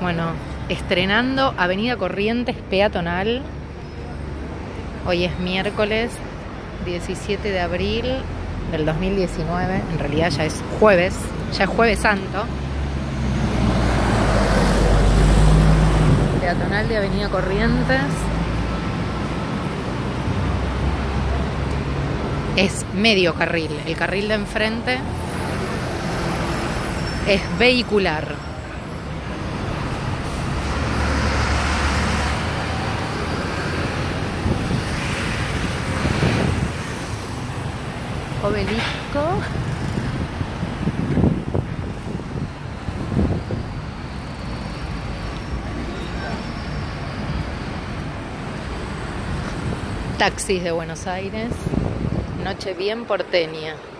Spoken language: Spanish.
Bueno, estrenando Avenida Corrientes peatonal. Hoy es miércoles 17 de abril del 2019. En realidad ya es jueves santo. Peatonal de Avenida Corrientes. Es medio carril. El carril de enfrente es vehicular. Obelisco. Taxis de Buenos Aires. Noche bien porteña.